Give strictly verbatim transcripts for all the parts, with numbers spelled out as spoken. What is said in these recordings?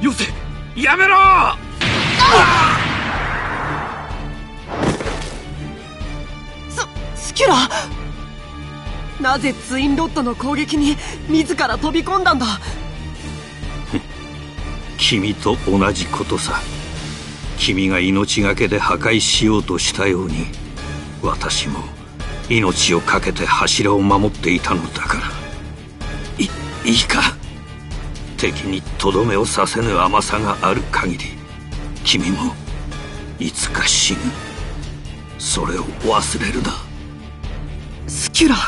よせ、やめろ。 ス、スキュラ、なぜツインロッドの攻撃に自ら飛び込んだんだ。 君と同じことさ。君が命がけで破壊しようとしたように、私も命を懸けて柱を守っていたのだから。いいいか、敵にとどめをさせぬ甘さがある限り、君もいつか死ぬ。それを忘れるな。 スキュラ、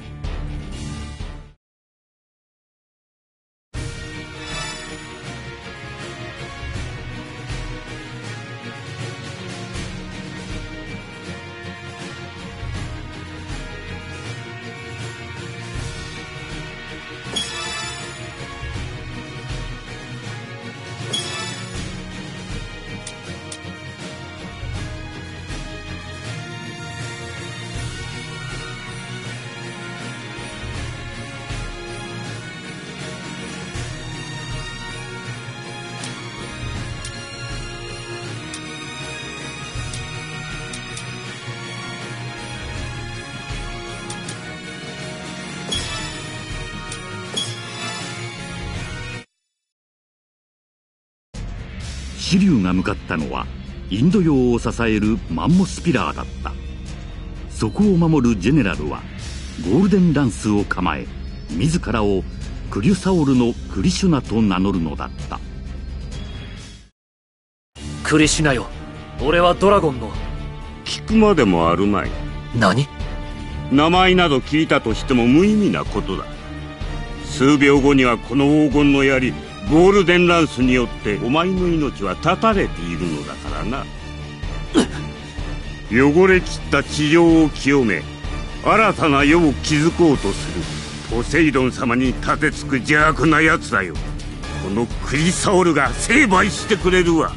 シリュウが向かったのはインド洋を支えるマンモスピラーだった。そこを守るジェネラルはゴールデンランスを構え、自らをクリュサオルのクリシュナと名乗るのだった。 クリシュナよ、俺はドラゴンの。 聞くまでもあるまい。 何？ 名前など聞いたとしても無意味なことだ。数秒後にはこの黄金の槍ゴールデンランスによってお前の命は絶たれているのだからな。汚れきった地上を清め、新たな世を築こうとするポセイドン様に立てつく邪悪な奴だよ。このクリサオルが成敗してくれるわ。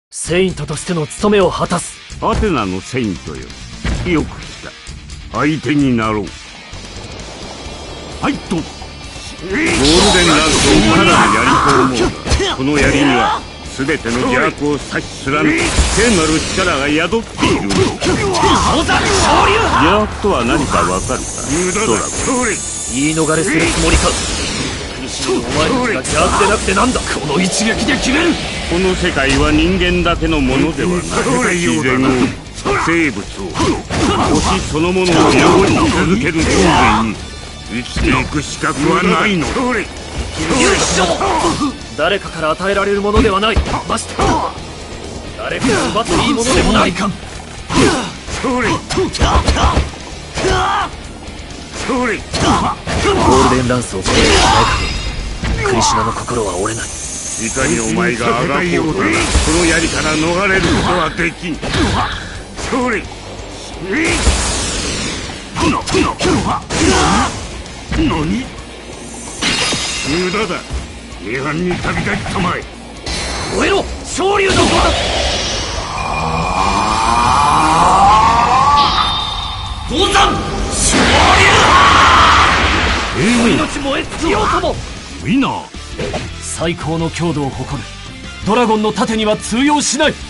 セイントとしての務めを果たす。 アテナのセイントよ、よく来た。相手になろう。 はいと。 ゴールデンランスをただの槍と思うが、この槍には全ての邪悪を指し貫く聖なる力が宿っている。邪悪とは何かわかるか？ドラゴン。 言い逃れするつもりか。お前たちが邪悪でなくてなんだ。この一撃で決める。 この世界は人間だけのものではない。自然を、生物を、星そのものを守り続ける人間に生きていく資格はないのだ。 誰かから与えられるものではない。まして誰から奪っていいものでもないか。ゴールデンランスを取るしかない限りクリシュナの心は折れない。 いかにお前があがこうとこの槍から逃れることはできん。それ何？無駄だ。違反に旅立ちたまえ。 燃えろ昇竜のごとく。銅山昇竜。命燃え尽きようとも。 ウィナー。 最高の強度を誇るドラゴンの盾には通用しない。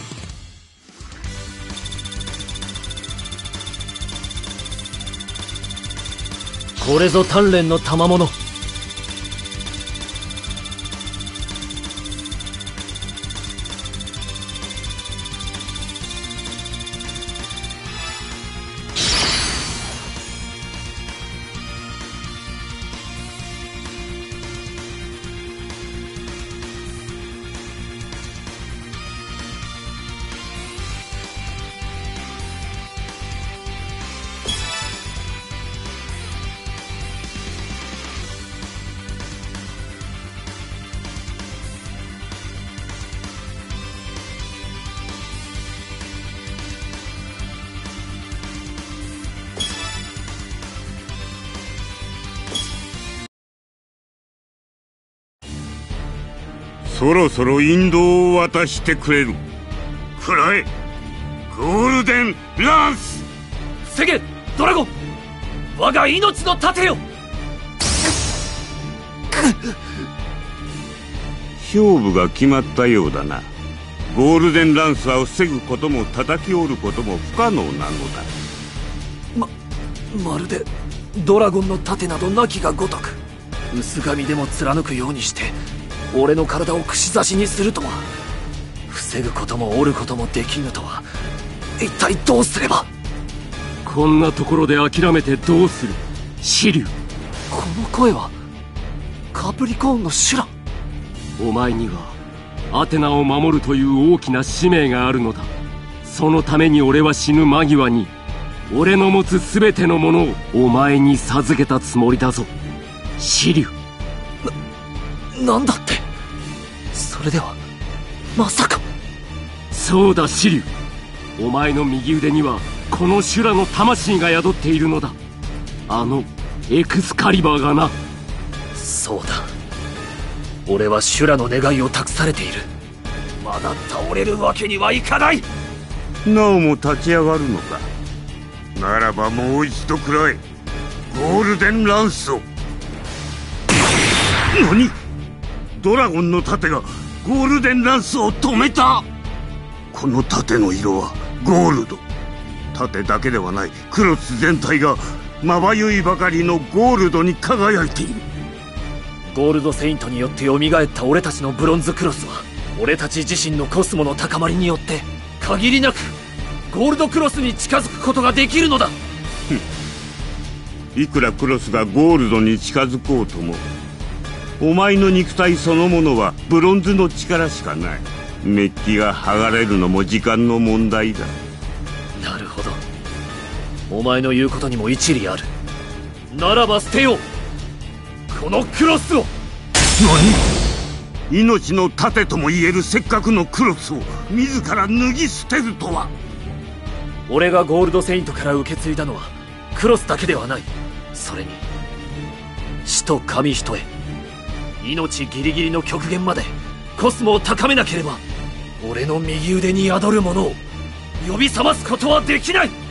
これぞ鍛錬の賜物。 そろそろ引導を渡してくれる。くらえゴールデンランス。 防げドラゴン、我が命の盾よ。 勝負が決まったようだな。ゴールデンランスは防ぐことも叩き折ることも不可能なのだ。 ままるでドラゴンの盾などなきがごとく、薄紙でも貫くようにして俺の体を串刺しにするとは。防ぐことも折ることもできぬとは。一体どうすれば。 こんなところで諦めてどうするシリュウ。 この声はカプリコーンのシュラ。 お前にはアテナを守るという大きな使命があるのだ。そのために俺は死ぬ間際に俺の持つ全てのものをお前に授けたつもりだぞシリュウ。な、なんだって。それではまさか。 そうだシリュウ、お前の右腕にはこの修羅の魂が宿っているのだ。あのエクスカリバーがな。 そうだ、俺は修羅の願いを託されている。まだ倒れるわけにはいかない。 なおも立ち上がるのか。ならばもう一度くらえゴールデンランスを。何？ドラゴンの盾がゴールデンランスを止めた。この盾の色はゴールド。盾だけではない、クロス全体がまばゆいばかりのゴールドに輝いている。 ゴールドセイントによって蘇った俺たちのブロンズクロスは、俺たち自身のコスモの高まりによって限りなくゴールドクロスに近づくことができるのだ。 いくらクロスがゴールドに近づこうとも、お前の肉体そのものはブロンズの力しかない。メッキが剥がれるのも時間の問題だ。 なるほど、お前の言うことにも一理ある。ならば捨てようこのクロスを。 何？命の盾とも言えるせっかくのクロスを自ら脱ぎ捨てるとは。 俺がゴールドセイントから受け継いだのはクロスだけではない。それに死と紙一重、命ギリギリの極限までコスモを高めなければ。 俺の右腕に宿る者を呼び覚ますことはできない。